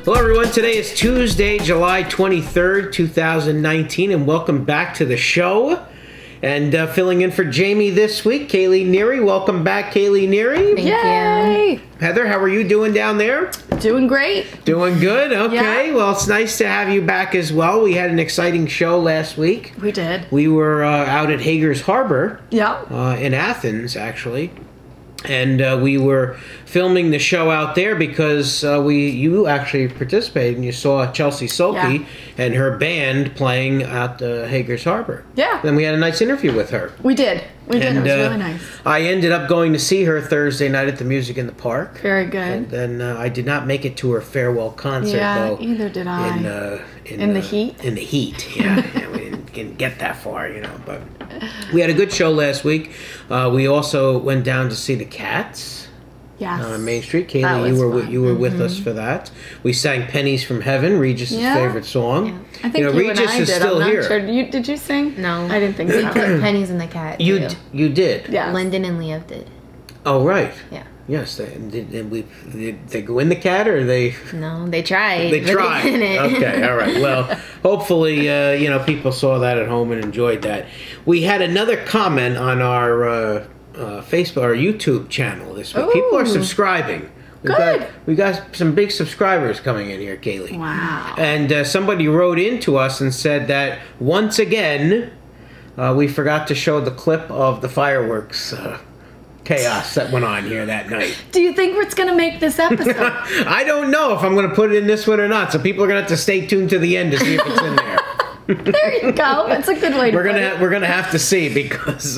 Hello everyone, today is Tuesday, July 23rd, 2019, and welcome back to the show. And filling in for Jamie this week, Kaylee Neary. Welcome back, Kaylee Neary. Thank you. Heather, how are you doing down there? Doing great. Doing good? Okay, yeah. Well, it's nice to have you back as well. We had an exciting show last week. We did. We were out at Hager's Harbor. Yeah. In Athens, actually. And we were filming the show out there because you actually participated and you saw Chelsea Sulkey and her band playing at Hager's Harbor. Yeah. And we had a nice interview with her. We did. We did. It was really nice. I ended up going to see her Thursday night at the Music in the Park. Very good. And then I did not make it to her farewell concert, though. Yeah, either did I. In the heat? In the heat, yeah. We didn't get that far, but we had a good show last week. We also went down to see the Cats. Yes. On Main Street. Kaylee, you were with us for that. We sang "Pennies from Heaven," Regis' favorite song. Yeah. I think Regis and I is did. still I'm not here. Sure. Did you sing? No, I didn't think so. We put Pennies in the Cat. You did. Yeah. Lyndon and Leo did. Oh right. Yeah. Yes. Did they go in the Cat or they? No, they tried. They tried. They didn't. Okay. All right. Well, hopefully, people saw that at home and enjoyed that. We had another comment on our Facebook or YouTube channel this week. Ooh. People are subscribing. Good. We got some big subscribers coming in here, Kaylee. Wow. And somebody wrote into us and said that once again we forgot to show the clip of the fireworks chaos that went on here that night. Do you think it's going to make this episode? I don't know if I'm going to put it in this one or not, so people are going to have to stay tuned to the end to see if it's in there. There you go. That's a good way to put it. We're gonna have to see because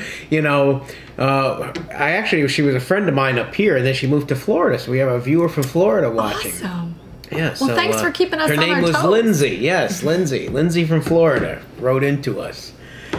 she was a friend of mine up here and then she moved to Florida, so we have a viewer from Florida watching. Awesome. Yeah. Well, thanks for keeping us on our toes. Her name was Lindsay. Yes, Lindsay from Florida wrote into us.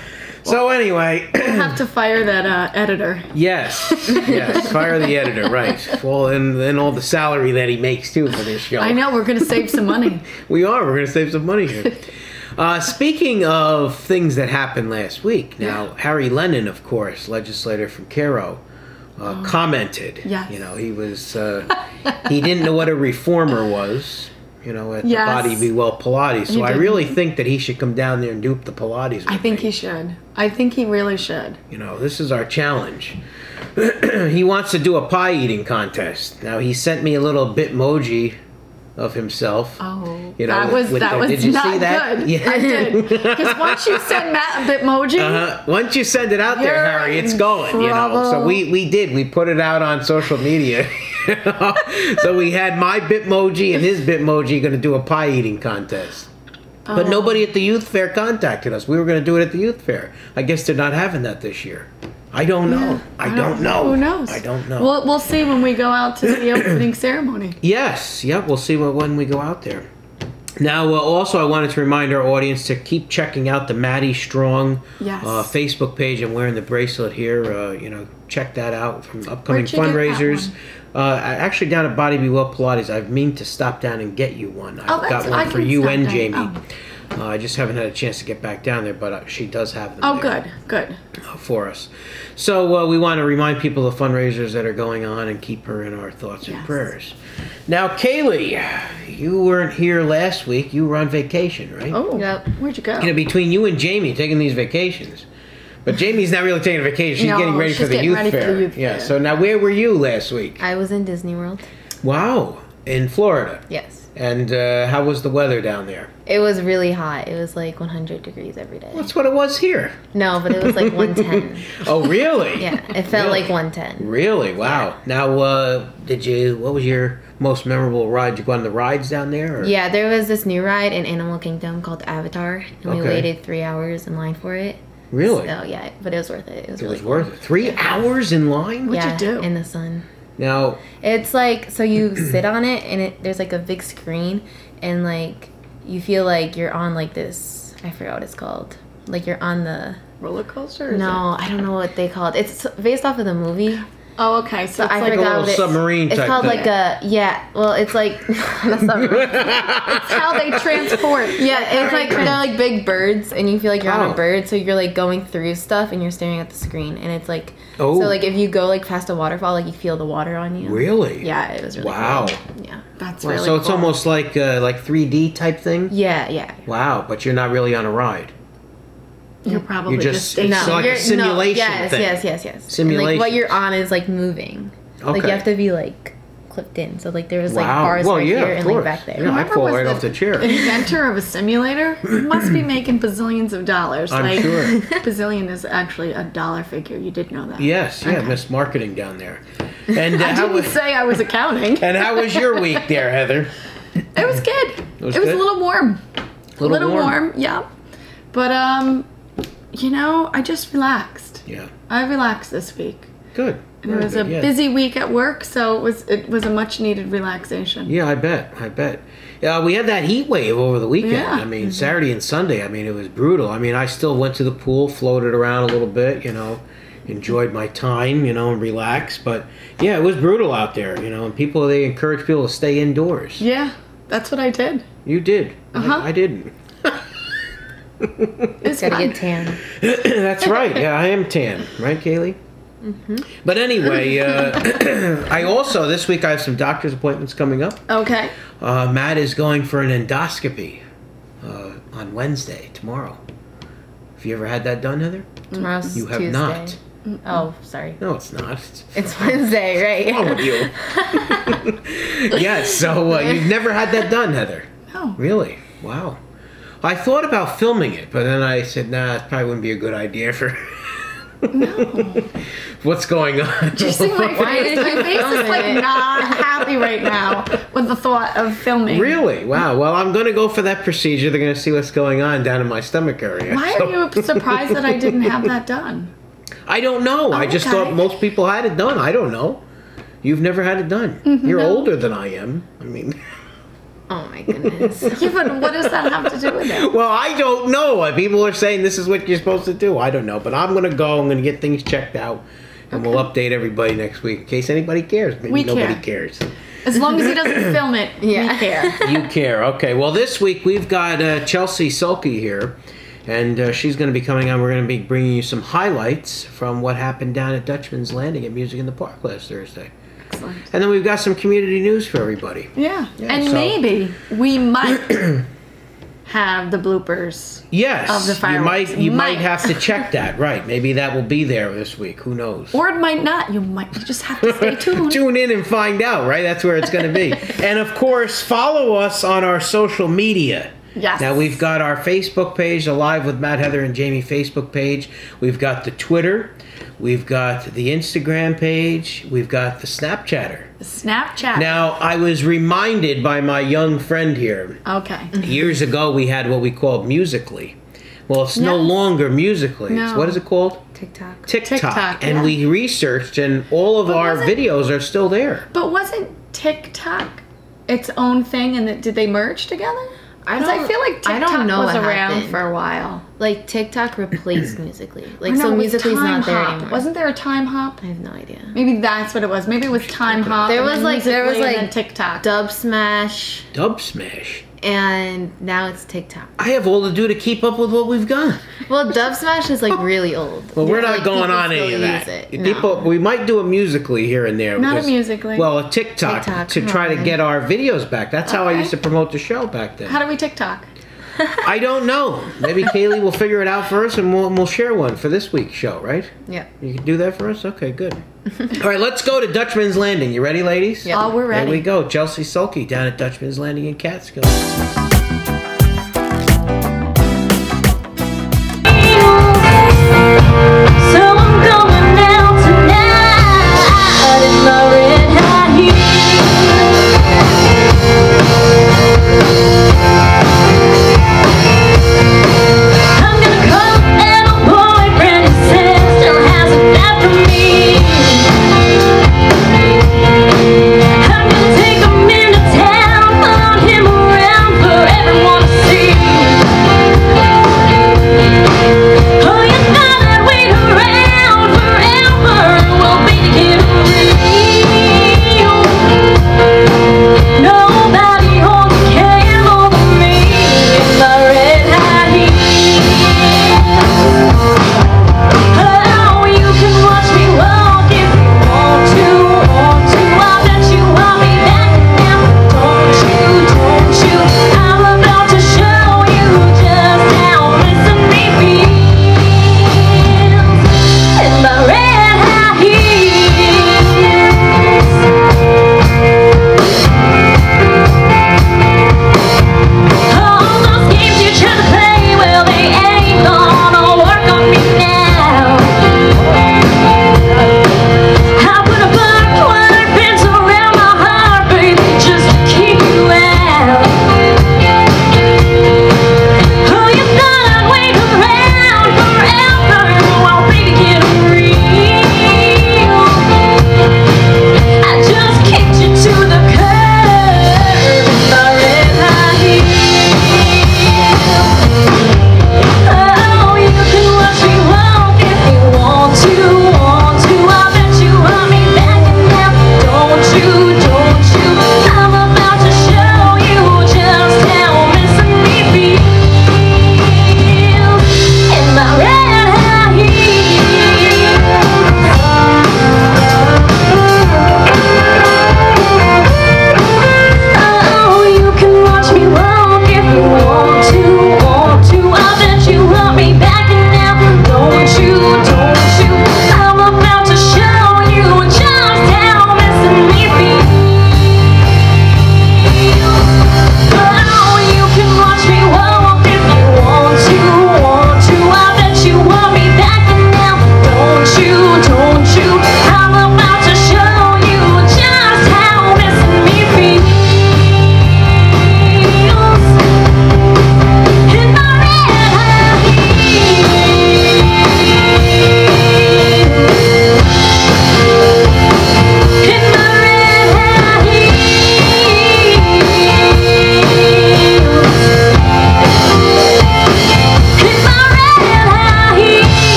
So anyway, we'll have to fire that editor. Yes, fire the editor, right? Well, and all the salary that he makes too for this show. I know, we're going to save some money. We're going to save some money here. Speaking of things that happened last week, now Harry Lennon, of course, legislator from Cairo, commented. Yes. He was he didn't know what a reformer was. At the Body Be Well Pilates. So I really think that he should come down there and do the Pilates with I think me. he should. I think he really should. This is our challenge. He wants to do a pie eating contest. Now he sent me a little Bitmoji of himself. Oh, that was did you not see that? good. Yeah. I did. Because once you send Matt a Bitmoji, once you send it out there, Harry, it's going. So we did. We put it out on social media. So we had my Bitmoji and his Bitmoji going to do a pie eating contest. But nobody at the youth fair contacted us. We were going to do it at the youth fair. I guess they're not having that this year. I don't know. I don't know. Who knows? I don't know. We'll see when we go out to the opening ceremony. Yes. Yep. We'll see when we go out there. Now, also, I wanted to remind our audience to keep checking out the Maddie Strong Facebook page. I'm wearing the bracelet here. Check that out from upcoming fundraisers. Actually, down at Body Be Well Pilates, I've mean to stop down and get you one. I've got one for you and Jamie. I just haven't had a chance to get back down there, but she does have them. Oh, there, good. For us. So we want to remind people of fundraisers that are going on and keep her in our thoughts and prayers. Now, Kaylee, you weren't here last week. You were on vacation, right? Oh, yep. Where'd you go? Between you and Jamie taking these vacations. But Jamie's not really taking a vacation. She's getting ready for the youth fair. So now, where were you last week? I was in Disney World. Wow. In Florida? Yes. And how was the weather down there? It was really hot. It was like 100 degrees every day. That's what it was here. No, but it was like 110. Oh, really? Yeah, it felt like 110. Really? Wow. Yeah. Now, what was your most memorable ride? Did you go on the rides down there? Or? Yeah, there was this new ride in Animal Kingdom called Avatar, and we waited 3 hours in line for it. Really? So, yeah, but it was worth it. It was worth it. 3 hours in line? What'd you do? In the sun. Now, it's like, so you sit on it, and there's like a big screen, and like, you feel like you're on like this, I forgot what it's called. Like you're on the... roller coaster? No, I don't know what they call it. It's based off of the movie. Oh, okay. So it's I like forgot a little submarine It's type called thing. like a well, it's like a submarine. it's how they transport. Yeah, it's like they're like big birds, and you feel like you're on Oh. a bird, so you're like going through stuff, and you're staring at the screen, and it's like Oh. so like if you go like past a waterfall, like you feel the water on you. Really? Yeah, it was really Wow. cool. Yeah. That's Well, really so it's cool. almost like 3D type thing? Yeah. Wow, but you're not really on a ride. You're probably You're just just- it's like a simulation yes, thing. yes. Simulation. And, like what you're on is like moving. Like Okay. you have to be like clipped in. So like there was like Wow. bars Well, right yeah, here of and like course. back there. Yeah, I'd Whoever fall was right the off the chair. inventor of a simulator must be making bazillions of dollars. I'm like, sure. bazillion is actually a dollar figure. You did know that. Yes, yeah, Miss Marketing down there. And I how didn't was say I was accounting. and how was your week there, Heather? It was good. It was good? a little warm. A little warm, yeah. But I just relaxed. Yeah, I relaxed this week. good. And Very it was a good, yeah. busy week at work, so it was a much needed relaxation. Yeah, I bet. We had that heat wave over the weekend. Yeah. I mean, Saturday and Sunday. I mean, it was brutal. I mean, I still went to the pool, floated around a little bit, enjoyed my time, and relaxed. But yeah, it was brutal out there, and they encourage people to stay indoors. Yeah, that's what I did. You did. Uh-huh. I didn't. It's Gotta fun. get tan. That's right. Yeah, I am tan, right, Kaylee? Mm-hmm. But anyway, I also this week I have some doctor's appointments coming up. Okay. Matt is going for an endoscopy on Wednesday, tomorrow. Have you ever had that done, Heather? Tomorrow's You have Tuesday. not. Oh, sorry. No, it's not. It's Wednesday, right? What's wrong with you? Yes. So you've never had that done, Heather? No. Really? Wow. I thought about filming it, but then I said, nah, it probably wouldn't be a good idea for. No. What's going on? Do you see my Why face? did My you face film is like it? not happy right now with the thought of filming. Really? Wow. Well, I'm going to go for that procedure. They're going to see what's going on down in my stomach area. Why So- are you surprised that I didn't have that done? I don't know. I just okay. thought most people had it done. I don't know. You've never had it done. You're older than I am. I mean, Oh my goodness. Yeah, but what does that have to do with it? well, I don't know. People are saying this is what you're supposed to do. I don't know. But I'm going to go. I'm going to get things checked out. And we'll update everybody next week in case anybody cares. Maybe We nobody care. cares. As long as he doesn't film it, Yeah. we care. You care. Okay. Well, this week we've got Chelsea Sulkey here. And she's going to be coming on. We're going to be bringing you some highlights from what happened down at Dutchman's Landing at Music in the Park last Thursday. Excellent. And then we've got some community news for everybody. Yeah. Yeah, And so- maybe we might have the bloopers. Yes, Of the fireworks. you might Might. have to check that. Right, maybe that will be there this week. Who knows? Or it might not. You just have to stay tuned. Tune in and find out. Right, that's where it's going to be. And of course, follow us on our social media. Yes. Now we've got our Facebook page, the Live with Matt, Heather, and Jamie Facebook page. We've got the Twitter. We've got the Instagram page. We've got the Snapchatter. Snapchat. Now, I was reminded by my young friend here. Okay. Years ago, we had what we called Musical.ly. Well, it's no Yes. longer Musical.ly. No. What is it called? TikTok. TikTok. And yeah. we researched, and all of our wasn't- videos are still there. But wasn't TikTok its own thing, and did they merge together? Because I feel like I TikTok don't know was what around happened. for a while. Like TikTok replaced Musical.ly. Like Or no, so it was Musical.ly's Time not there Hop. anymore. Wasn't there a Time Hop? I have no idea. Maybe that's what it was. Maybe it was Time Hop. There and was then like Musical.ly and then TikTok. Dub Smash, Dub Smash. and now it's TikTok. I have all to do to keep up with what we've got. Well, Dub Smash is like really old. Well, we're not Like, going people on still any of use that. it. People, we might do a Musical.ly here and there. Not a because- Musical.ly. Well, a TikTok, TikTok, to come try to on. get our videos back. That's how I Okay. used to promote the show back then. How do we TikTok? I don't know. Maybe Kaylee will figure it out for us, and we'll share one for this week's show, right? Yeah. You can do that for us? Okay, good. All right, let's go to Dutchman's Landing. You ready, ladies? Yeah. Oh, we're ready. There we go. Chelsea Sulkey down at Dutchman's Landing in Catskill. So I'm going out tonight in my red high heels. I'm gonna call up a boyfriend who says still hasn't after me. I'm gonna take him into town, follow him around forever.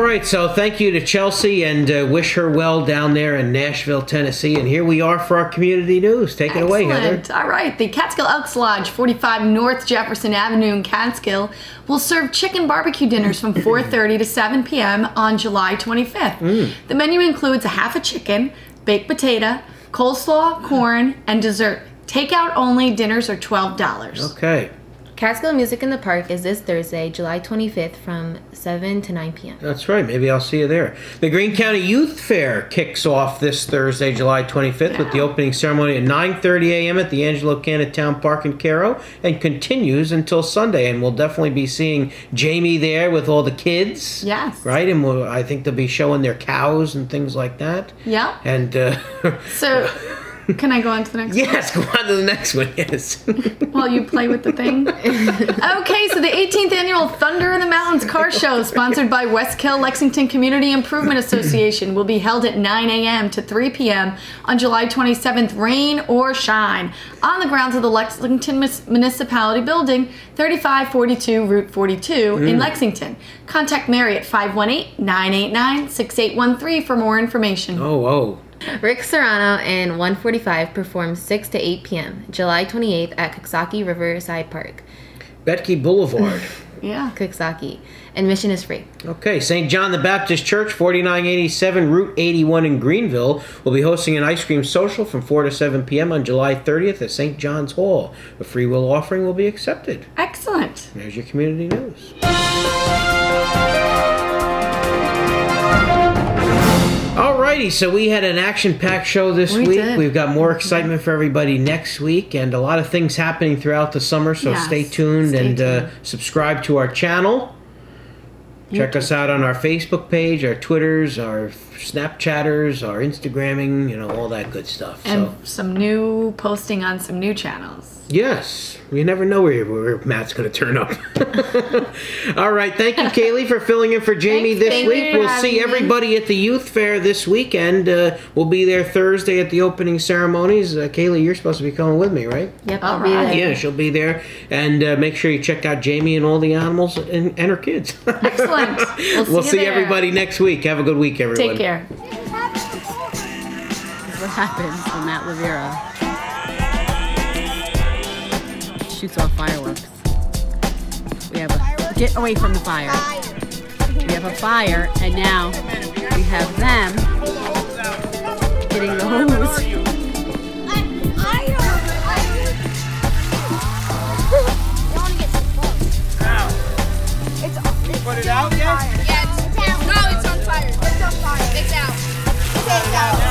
right, so thank you to Chelsea, and wish her well down there in Nashville, Tennessee. And here we are for our community news. Take it away, Heather. All right, the Catskill Elks Lodge, 45 North Jefferson Avenue in Catskill, will serve chicken barbecue dinners from 4:30 to 7 p.m. on July 25th. The menu includes a half a chicken, baked potato, coleslaw, corn, and dessert. Takeout only. Dinners are $12. Okay. Catskill Music in the Park is this Thursday, July 25th from 7 to 9 p.m. That's right. Maybe I'll see you there. The Greene County Youth Fair kicks off this Thursday, July 25th, with the opening ceremony at 9:30 a.m. at the Angelo Cannon Town Park in Cairo, and continues until Sunday. And we'll definitely be seeing Jamie there with all the kids. Yes. Right? And I think they'll be showing their cows and things like that. Yeah. And so... Can I go on to the next one? Yes, go on to the next one, yes. While you play with the thing. Okay, so the 18th Annual Thunder in the Mountains Car Show, sponsored by Westkill Lexington Community Improvement Association, will be held at 9 a.m. to 3 p.m. on July 27th, rain or shine, on the grounds of the Lexington Municipality Building, 3542 Route 42 in Lexington. Contact Mary at 518-989-6813 for more information. Oh. Rick Serrano and 145 performs 6 to 8 p.m. July 28th at Coxsackie Riverside Park. Betke Boulevard. Yeah. Coxsackie. Admission is free. Okay, St. John the Baptist Church, 4987 Route 81 in Greenville, will be hosting an ice cream social from 4 to 7 p.m. on July 30th at St. John's Hall. A free will offering will be accepted. Excellent. There's your community news. Alrighty, so we had an action-packed show this week. Did. We've got more excitement for everybody next week, and a lot of things happening throughout the summer, so stay tuned and subscribe to our channel. Check us out on our Facebook page, our Twitters, our Snapchatters, our Instagramming, all that good stuff. And some new posting on some new channels. Yes, you never know where Matt's going to turn up. All right, thank you, Kaylee, for filling in for Jamie this week. We'll see everybody at the Youth Fair this weekend. We'll be there Thursday at the opening ceremonies. Kaylee, you're supposed to be coming with me, right? Yep, I'll be there. Yeah, she'll be there. And make sure you check out Jamie and all the animals and her kids. Excellent. We'll see everybody next week. Have a good week, everyone. Take care. This is what happens when Matt Rivera shoots off fireworks. We have get away from the fire. We have a fire, and now we have them getting the hose. Put it out yet? Yeah, it's out. No, it's on fire. It's on fire. It's out. It's out.